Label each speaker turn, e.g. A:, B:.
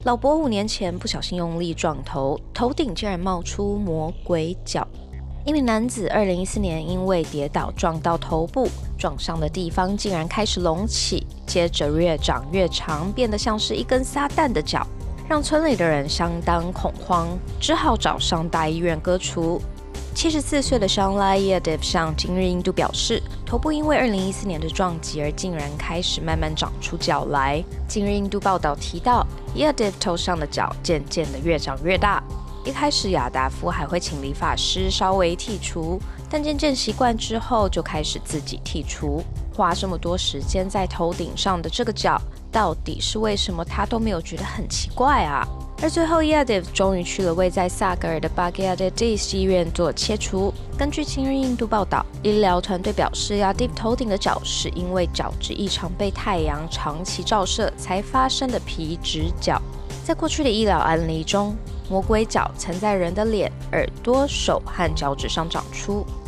A: 老伯5年前不小心用力撞头，头顶竟然冒出魔鬼角。一名男子2014年因为跌倒撞到头部，撞伤的地方竟然开始隆起，接着越长越长，变得像是一根撒旦的角，让村里的人相当恐慌，只好找上大医院割除。74岁的Shanlai Yadav 向今日印度表示，头部因为2014年的撞击而竟然开始慢慢长出角来。今日印度报道提到，Yadav 头上的角渐渐的越长越大。一开始雅达夫还会请理发师稍微剔除，但渐渐习惯之后就开始自己剔除。花这么多时间在头顶上的这个角，到底是为什么他都没有觉得很奇怪啊？而最后 Yadav 终于去了位在萨格尔的 Bhagayadis 医院做切除。根据今日印度报道，医疗团队表示 Yadav 头顶的角是因为角质异常被太阳长期照射才发生的皮质角。在过去的医疗案例中，魔鬼角曾在人的脸、耳朵、手和脚趾上长出，